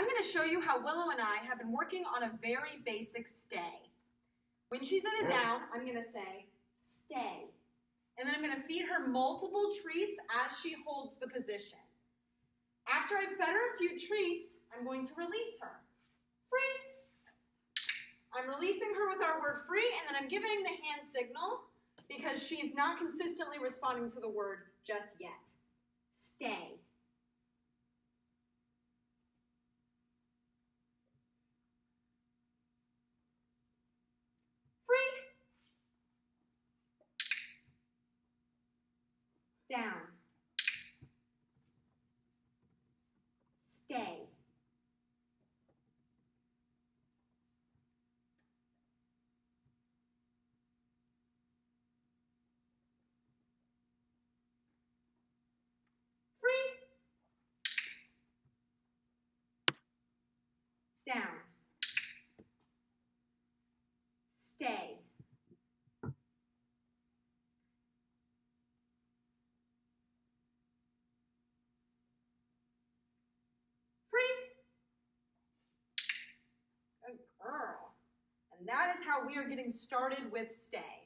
I'm going to show you how Willow and I have been working on a very basic stay. When she's in a down, I'm going to say, stay. And then I'm going to feed her multiple treats as she holds the position. After I've fed her a few treats, I'm going to release her. Free. I'm releasing her with our word free, and then I'm giving the hand signal because she's not consistently responding to the word just yet. Stay. Free. Down. Stay. Free. Down. Stay. Free. Good girl. And that is how we are getting started with stay.